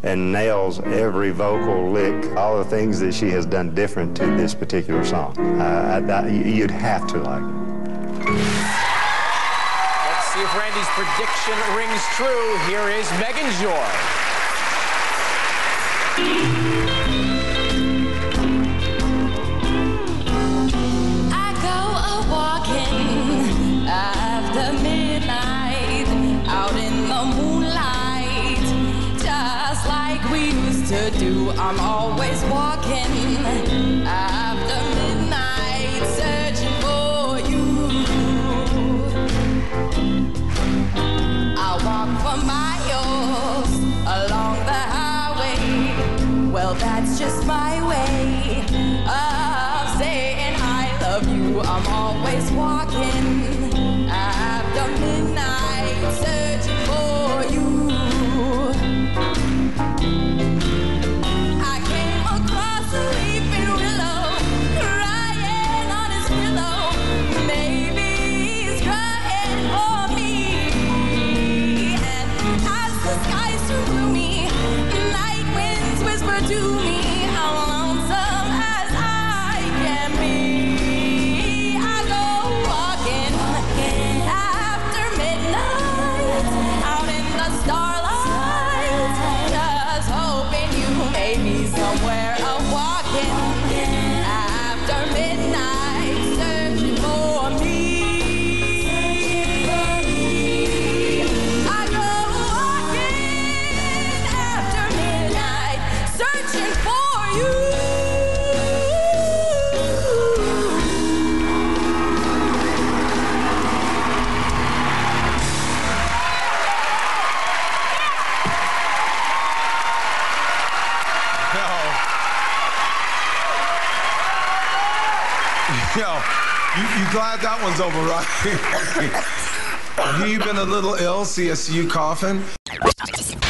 and nails every vocal lick, all the things that she has done different to this particular song. You'd have to like it. Let's see if Randy's prediction rings true. Here is Megan Joy. I go a-walking after midnight, out in the moonlight, just like we used to do. I'm always walking after midnight, searching for you. I walk for miles along the highway. Well, that's just my way of saying I love you. I'm always walking after midnight, searching for you. I came across a weeping willow, crying on his pillow. Maybe he's crying for me. And as the skies turn gloomy, night winds whisper to me how lonesome as I can be. I go walking after midnight, out in the starlight, just hoping you may be somewhere. I'm walking after midnight, searching for me. I go walking after midnight, searching for you. Yo, you glad that one's over, right? Have you been a little ill? See you coughing?